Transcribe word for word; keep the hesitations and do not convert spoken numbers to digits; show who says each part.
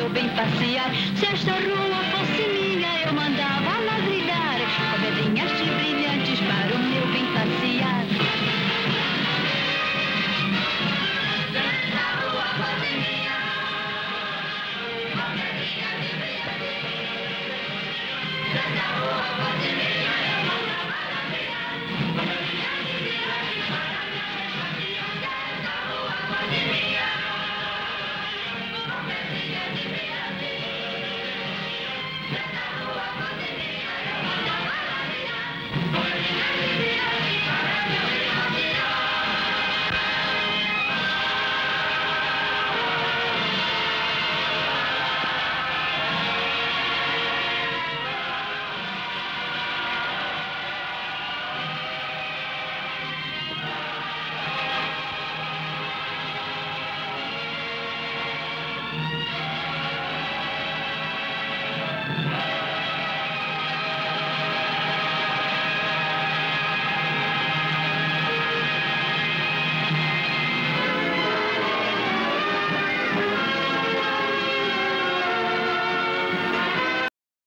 Speaker 1: bem passear. Se esta rua fosse minha, eu mandava ladrilhar com pedrinhas de brilhantes para o meu bem passear. Se esta rua fosse minha, com pedrinhas de brilhantes. Se esta rua fosse minha.